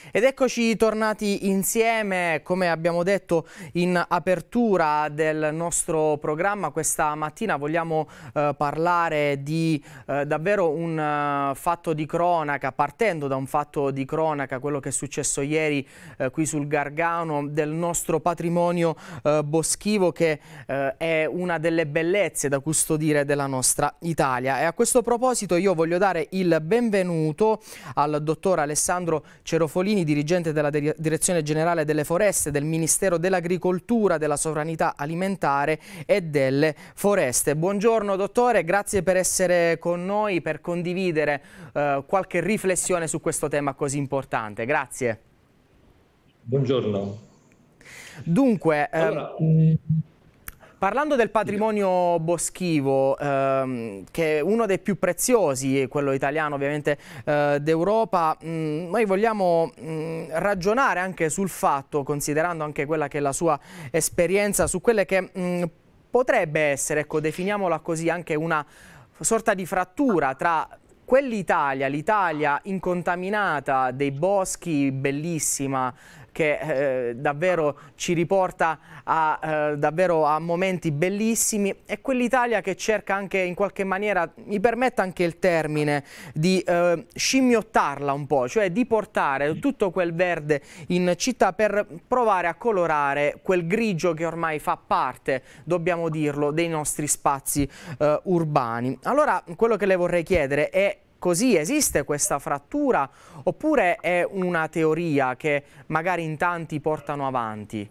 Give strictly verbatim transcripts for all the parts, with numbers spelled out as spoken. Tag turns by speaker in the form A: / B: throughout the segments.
A: Ed eccoci tornati insieme, come abbiamo detto in apertura del nostro programma. Questa mattina vogliamo eh, parlare di eh, davvero un uh, fatto di cronaca, partendo da un fatto di cronaca, quello che è successo ieri eh, qui sul Gargano, del nostro patrimonio eh, boschivo, che eh, è una delle bellezze da custodire della nostra Italia. E a questo proposito io voglio dare il benvenuto al dottor Alessandro Cerofolini, dirigente della Direzione Generale delle Foreste del Ministero dell'Agricoltura, della Sovranità Alimentare e delle Foreste. Buongiorno dottore, grazie per essere con noi, per condividere eh, qualche riflessione su questo tema così importante. Grazie.
B: Buongiorno.
A: Dunque,
B: allora,
A: ehm... parlando del patrimonio boschivo, ehm, che è uno dei più preziosi, quello italiano ovviamente eh, d'Europa, noi vogliamo mh, ragionare anche sul fatto, considerando anche quella che è la sua esperienza, su quelle che mh, potrebbe essere, ecco, definiamola così, anche una sorta di frattura tra quell'Italia, l'Italia incontaminata dei boschi, bellissima, che eh, davvero ci riporta a, eh, davvero a momenti bellissimi, e quell'Italia che cerca anche in qualche maniera, mi permetta anche il termine, di eh, scimmiottarla un po', cioè di portare tutto quel verde in città per provare a colorare quel grigio che ormai fa parte, dobbiamo dirlo, dei nostri spazi eh, urbani. Allora, quello che le vorrei chiedere è: così esiste questa frattura oppure è una teoria che magari in tanti portano avanti?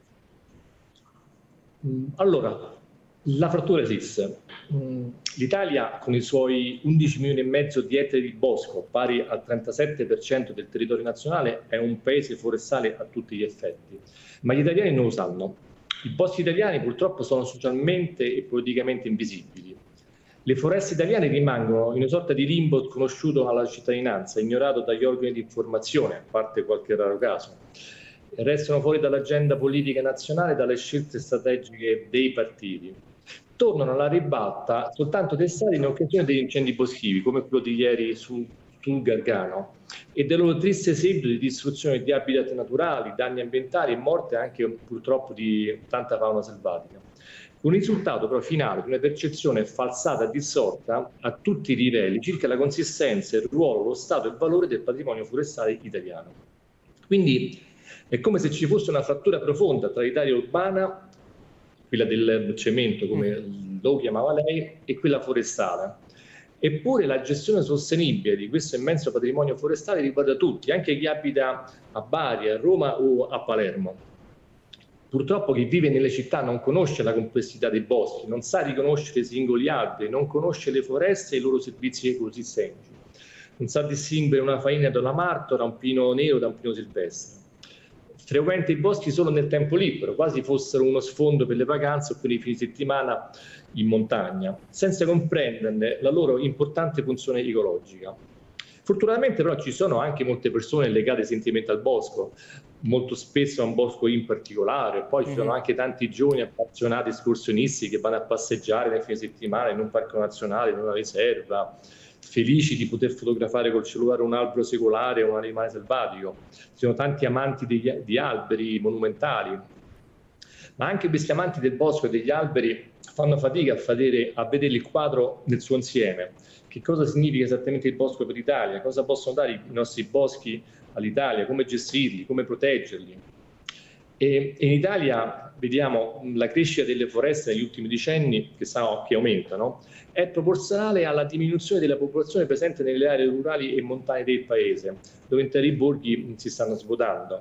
B: Allora, la frattura esiste. L'Italia, con i suoi undici milioni e mezzo di ettari di bosco, pari al trentasette per cento del territorio nazionale, è un paese forestale a tutti gli effetti. Ma gli italiani non lo sanno. I boschi italiani purtroppo sono socialmente e politicamente invisibili. Le foreste italiane rimangono in una sorta di limbo sconosciuto alla cittadinanza, ignorato dagli organi di informazione, a parte qualche raro caso. Restano fuori dall'agenda politica nazionale, dalle scelte strategiche dei partiti. Tornano alla ribalta soltanto d'estate in occasione degli incendi boschivi, come quello di ieri sul, sul Gargano, e del loro triste seguito di distruzione di habitat naturali, danni ambientali e morte anche purtroppo di tanta fauna selvatica. Un risultato però finale di una percezione falsata e distorta a tutti i livelli circa la consistenza, il ruolo, lo stato e il valore del patrimonio forestale italiano. Quindi è come se ci fosse una frattura profonda tra l'Italia urbana, quella del cemento come lo chiamava lei, e quella forestale. Eppure la gestione sostenibile di questo immenso patrimonio forestale riguarda tutti, anche chi abita a Bari, a Roma o a Palermo. Purtroppo chi vive nelle città non conosce la complessità dei boschi, non sa riconoscere i singoli alberi, non conosce le foreste e i loro servizi ecosistemici, non sa distinguere una faina da una martora, un pino nero da un pino silvestre. Frequenta i boschi solo nel tempo libero, quasi fossero uno sfondo per le vacanze o per i fine settimana in montagna, senza comprenderne la loro importante funzione ecologica. Fortunatamente però ci sono anche molte persone legate sentimente al bosco, molto spesso a un bosco in particolare. Poi ci sono anche tanti giovani appassionati escursionisti che vanno a passeggiare nel fine settimana in un parco nazionale, in una riserva, felici di poter fotografare col cellulare un albero secolare o un animale selvatico. Ci sono tanti amanti degli, di alberi monumentali, ma anche questi amanti del bosco e degli alberi fanno fatica a vedere, a vedere il quadro nel suo insieme. Che cosa significa esattamente il bosco per l'Italia? Cosa possono dare i nostri boschi all'Italia? Come gestirli? Come proteggerli? E, e in Italia vediamo la crescita delle foreste negli ultimi decenni, che, stanno, che aumentano, è proporzionale alla diminuzione della popolazione presente nelle aree rurali e montane del paese, dove interi borghi si stanno svuotando.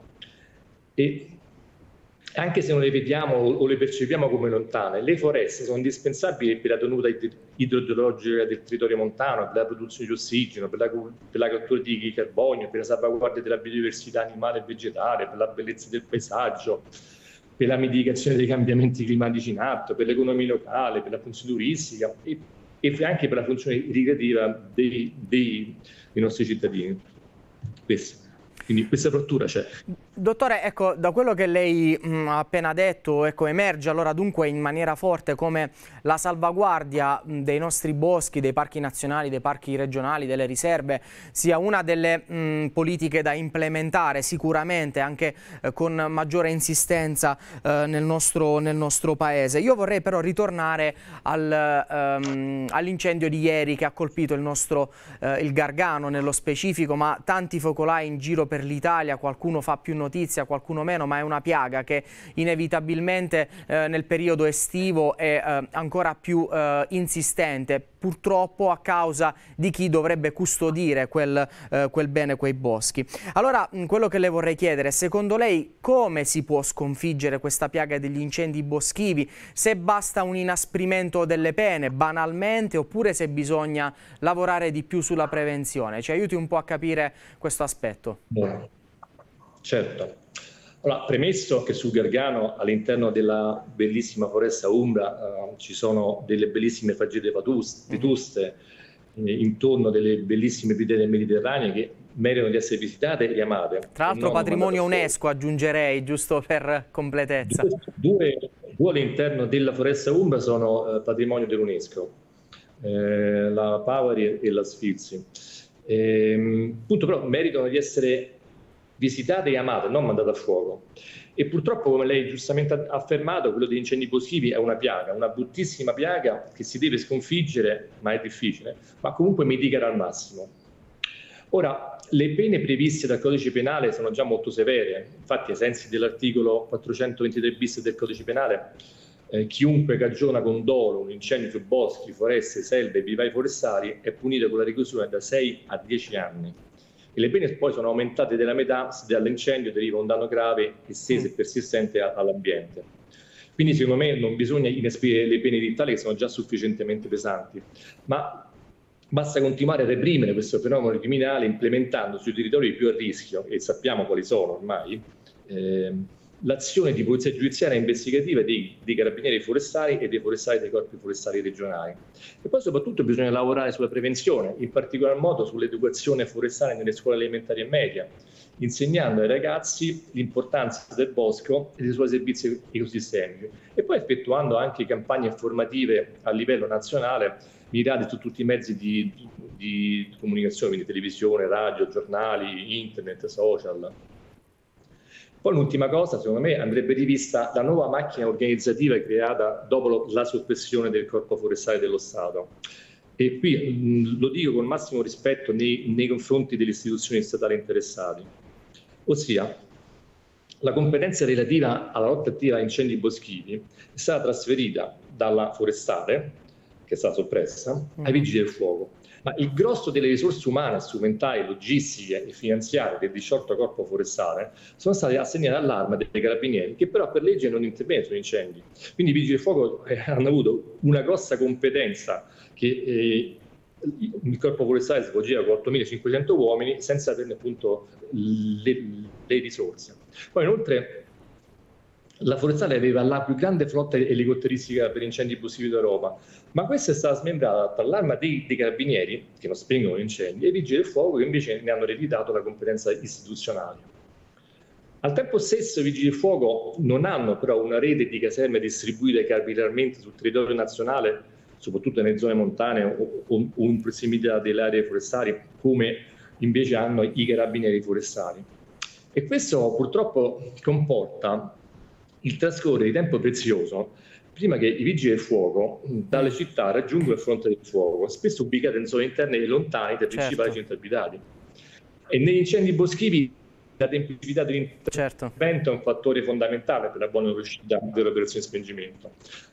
B: E anche se non le vediamo o le percepiamo come lontane, le foreste sono indispensabili per la tenuta idrogeologica del territorio montano, per la produzione di ossigeno, per la, per la cattura di carbonio, per la salvaguardia della biodiversità animale e vegetale, per la bellezza del paesaggio, per la mitigazione dei cambiamenti climatici in atto, per l'economia locale, per la funzione turistica e, e anche per la funzione ricreativa dei, dei, dei nostri cittadini. Questo. Quindi questa frattura c'è.
A: Dottore, ecco, da quello che lei mh, ha appena detto, ecco, emerge allora dunque in maniera forte come la salvaguardia mh, dei nostri boschi, dei parchi nazionali, dei parchi regionali, delle riserve, sia una delle mh, politiche da implementare sicuramente anche eh, con maggiore insistenza eh, nel nostro, nel nostro paese. Io vorrei però ritornare al, ehm, all'incendio di ieri che ha colpito il nostro eh, il Gargano nello specifico, ma tanti focolai in giro per l'Italia, qualcuno fa più notizia, qualcuno meno, ma è una piaga che inevitabilmente eh, nel periodo estivo è eh, ancora più eh, insistente, purtroppo a causa di chi dovrebbe custodire quel, eh, quel bene, quei boschi. Allora, quello che le vorrei chiedere, secondo lei come si può sconfiggere questa piaga degli incendi boschivi? Se basta un inasprimento delle pene, banalmente, oppure se bisogna lavorare di più sulla prevenzione? Ci aiuti un po' a capire questo aspetto.
B: Buono. Certo. Allora, premesso che sul Gargano, all'interno della bellissima foresta umbra, eh, ci sono delle bellissime faggete vetuste, mm-hmm. eh, intorno delle bellissime vite del Mediterraneo che meritano di essere visitate e amate.
A: Tra l'altro patrimonio UNESCO, aggiungerei, giusto per completezza.
B: Due, due, due all'interno della foresta umbra sono eh, patrimonio dell'UNESCO, eh, la Pavari e la Sfilzi. Eh, appunto, però meritano di essere visitate e amate, non mandate a fuoco. E purtroppo, come lei giustamente ha affermato, quello degli incendi boschivi è una piaga, una bruttissima piaga che si deve sconfiggere, ma è difficile, ma comunque mitigare al massimo. Ora, le pene previste dal Codice Penale sono già molto severe, infatti ai sensi dell'articolo quattrocentoventitré bis del Codice Penale, eh, chiunque cagiona con dolo un incendio su boschi, foreste, selve e vivai forestali è punito con la reclusione da sei a dieci anni. E le pene poi sono aumentate della metà se dall'incendio deriva un danno grave, esteso e persistente all'ambiente. Quindi secondo me non bisogna inasprire le pene edittali che sono già sufficientemente pesanti, ma basta continuare a reprimere questo fenomeno criminale implementando sui territori più a rischio, e sappiamo quali sono ormai, eh, l'azione di polizia giudiziaria investigativa dei, dei carabinieri forestali e dei forestali dei corpi forestali regionali. E poi soprattutto bisogna lavorare sulla prevenzione, in particolar modo sull'educazione forestale nelle scuole elementari e medie, insegnando ai ragazzi l'importanza del bosco e dei suoi servizi ecosistemici, e poi effettuando anche campagne informative a livello nazionale mirate su tutti i mezzi di, di comunicazione, quindi televisione, radio, giornali, internet, social. Poi l'ultima cosa, secondo me, andrebbe rivista la nuova macchina organizzativa creata dopo la soppressione del Corpo Forestale dello Stato. E qui mh, lo dico con massimo rispetto nei, nei confronti delle istituzioni statali interessate. Ossia, la competenza relativa alla lotta attiva a incendi boschivi è stata trasferita dalla forestale, che è stata soppressa, ai vigili del fuoco. Ma il grosso delle risorse umane, strumentali, logistiche e finanziarie del diciotto Corpo Forestale sono state assegnate all'Arma dei Carabinieri, che però per legge non interviene sugli incendi. Quindi i Vigili del Fuoco eh, hanno avuto una grossa competenza che eh, il Corpo Forestale svolgeva con ottomilacinquecento uomini senza averne appunto le, le risorse. Poi inoltre la Forestale aveva la più grande flotta elicotteristica per incendi boschivi d'Europa, ma questa è stata smembrata tra l'Arma dei, dei Carabinieri, che non spingono gli incendi, e i Vigili del Fuoco, che invece ne hanno ereditato la competenza istituzionale. Al tempo stesso i Vigili del Fuoco non hanno però una rete di caserme distribuite capillarmente sul territorio nazionale, soprattutto nelle zone montane o, o, o in prossimità delle aree forestali, come invece hanno i Carabinieri forestali. E questo purtroppo comporta il trascorrere di tempo prezioso prima che i vigili del fuoco dalle città raggiungano il fronte del fuoco, spesso ubicate in zone interne e lontane dai principali
A: certo.
B: centri abitati. E negli incendi boschivi la tempestività dell'intervento certo. è un fattore fondamentale per la buona riuscita delle operazioni di spengimento.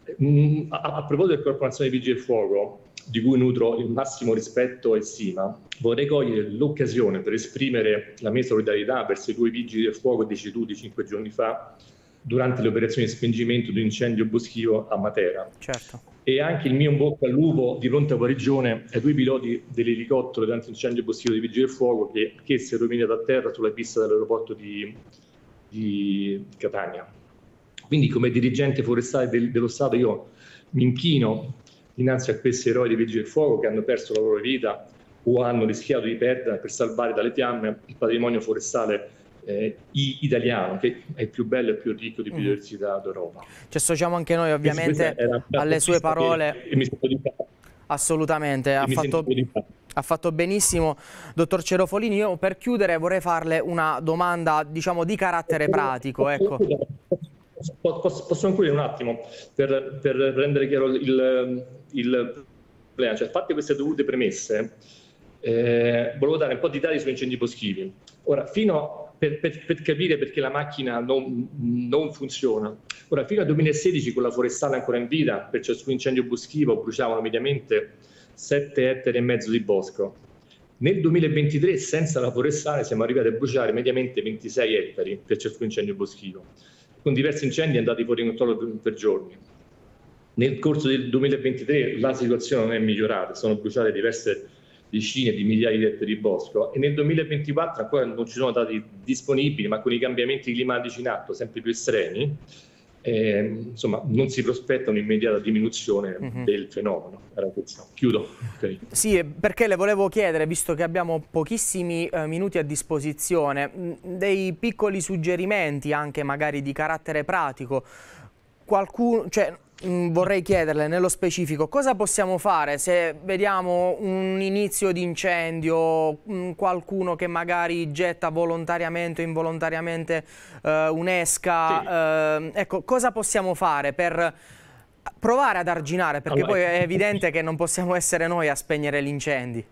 B: A, a proposito del Corpo Nazionale dei Vigili del Fuoco, di cui nutro il massimo rispetto e stima, vorrei cogliere l'occasione per esprimere la mia solidarietà verso i due vigili del fuoco deceduti cinque giorni fa durante le operazioni di spengimento di un incendio boschivo a Matera.
A: Certo.
B: E anche il mio in bocca al lupo di pronta guarigione ai due piloti dell'elicottero durante l'incendio boschivo dei Vigili del Fuoco che, che si è rovinato a terra sulla pista dell'aeroporto di, di Catania. Quindi come dirigente forestale del, dello Stato io mi inchino dinanzi a questi eroi dei Vigili del Fuoco che hanno perso la loro vita o hanno rischiato di perdere per salvare dalle fiamme il patrimonio forestale eh, italiano, che è il più bello e più ricco di biodiversità mm. d'Europa.
A: Ci associamo anche noi ovviamente alle sue parole.
B: E mi sento di fare.
A: Assolutamente, ha fatto, ha fatto benissimo, dottor Cerofolini. Io per chiudere vorrei farle una domanda, diciamo, di carattere pratico. Ecco.
B: Posso, posso concludere un attimo per, per rendere chiaro il, il problema? Cioè, fatte queste dovute premesse, eh, volevo dare un po' di dati sugli incendi boschivi. Ora, fino per, per, per capire perché la macchina non, non funziona, ora fino al duemilasedici con la forestale ancora in vita, per ciascun incendio boschivo bruciavano mediamente sette ettari e mezzo di bosco. Nel duemilaventitré, senza la forestale, siamo arrivati a bruciare mediamente ventisei ettari per ciascun incendio boschivo, con diversi incendi andati fuori controllo per, per giorni. Nel corso del duemilaventitré la situazione non è migliorata, sono bruciate diverse decine di migliaia di ettari di bosco, e nel duemilaventiquattro ancora non ci sono dati disponibili, ma con i cambiamenti climatici in atto sempre più estremi, eh, insomma, non si prospetta un'immediata diminuzione mm-hmm. del fenomeno. Chiudo. Okay.
A: Sì, perché le volevo chiedere, visto che abbiamo pochissimi eh, minuti a disposizione, mh, dei piccoli suggerimenti anche magari di carattere pratico. Qualcuno, cioè, mh, vorrei chiederle nello specifico cosa possiamo fare se vediamo un inizio di incendio, mh, qualcuno che magari getta volontariamente o involontariamente eh, un'esca. Sì. Eh, ecco, cosa possiamo fare per provare ad arginare, perché allora, poi è evidente che non possiamo essere noi a spegnere gli incendi.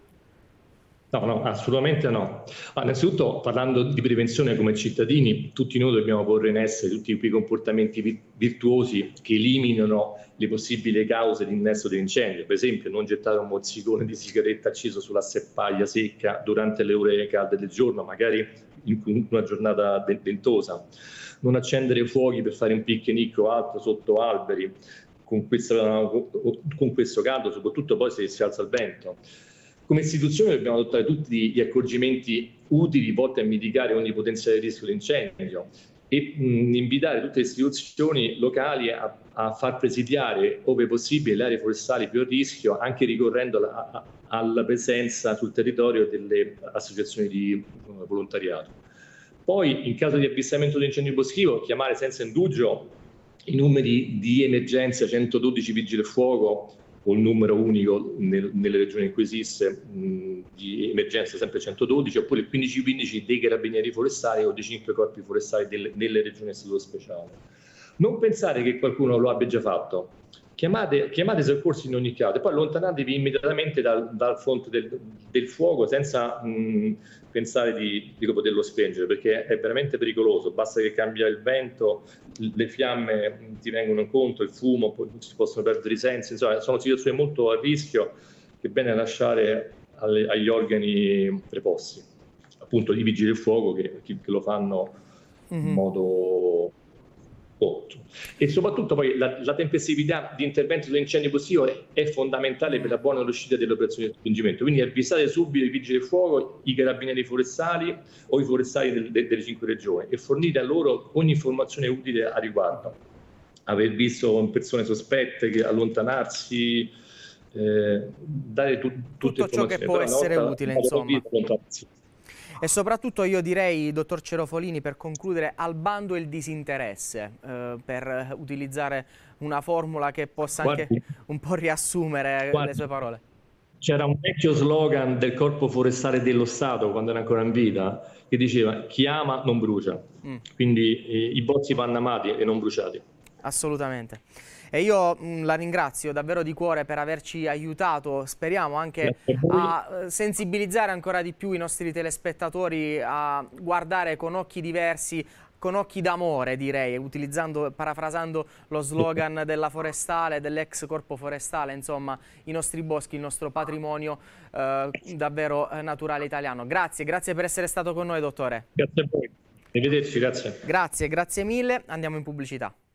B: No, no, assolutamente no. Ah, innanzitutto, parlando di prevenzione come cittadini, tutti noi dobbiamo porre in essere tutti quei comportamenti virtuosi che eliminano le possibili cause di innesto dell'incendio. Per esempio, non gettare un mozzicone di sigaretta acceso sulla sepaglia secca durante le ore calde del giorno, magari in una giornata ventosa. Non accendere fuochi per fare un picnic o altro sotto alberi con, questa, con questo caldo, soprattutto poi se si alza il vento. Come istituzione dobbiamo adottare tutti gli accorgimenti utili volti a mitigare ogni potenziale rischio di incendio e mh, invitare tutte le istituzioni locali a, a far presidiare, ove possibile, le aree forestali più a rischio, anche ricorrendo alla, a, alla presenza sul territorio delle associazioni di uh, volontariato. Poi, in caso di avvistamento di incendio boschivo, chiamare senza indugio i numeri di emergenza centododici Vigili del Fuoco o il numero unico nel, nelle regioni in cui esiste mh, di emergenza sempre centododici, oppure il quindici quindici dei carabinieri forestali o dei cinque corpi forestali delle, nelle regioni a statuto speciale. Non pensare che qualcuno lo abbia già fatto. Chiamate, chiamate i soccorsi in ogni caso e poi allontanatevi immediatamente dal, dal fronte del, del fuoco senza mh, pensare di, di poterlo spengere, perché è veramente pericoloso. Basta che cambia il vento, le fiamme ti vengono incontro, il fumo, poi si possono perdere i sensi. Insomma, sono situazioni molto a rischio che è bene lasciare alle, agli organi preposti, appunto i vigili del fuoco che, che lo fanno mm-hmm. in modo e soprattutto poi la, la tempestività di intervento dell'incendio boschivo è, è fondamentale per la buona riuscita delle operazioni di spingimento. Quindi avvisate subito i vigili del fuoco, i carabinieri forestali o i forestali del, de, delle cinque regioni e fornite a loro ogni informazione utile a riguardo. Aver visto persone sospette, che allontanarsi, eh, dare tu, tutte
A: tutto ciò che può essere utile, insomma. E soprattutto io direi, dottor Cerofolini, per concludere, al bando il disinteresse, eh, per utilizzare una formula che possa anche Guardi. un po' riassumere Guardi. le sue parole.
B: C'era un vecchio slogan del Corpo Forestale dello Stato, quando era ancora in vita, che diceva chi ama non brucia. Mm. Quindi eh, i boschi vanno amati e non bruciati.
A: Assolutamente. E io mh, la ringrazio davvero di cuore per averci aiutato, speriamo anche a sensibilizzare ancora di più i nostri telespettatori a guardare con occhi diversi, con occhi d'amore direi, utilizzando, parafrasando lo slogan della forestale, dell'ex corpo forestale, insomma i nostri boschi, il nostro patrimonio eh, davvero eh, naturale italiano. Grazie, grazie per essere stato con noi, dottore.
B: Grazie a voi, arrivederci, grazie.
A: Grazie, grazie mille, andiamo in pubblicità.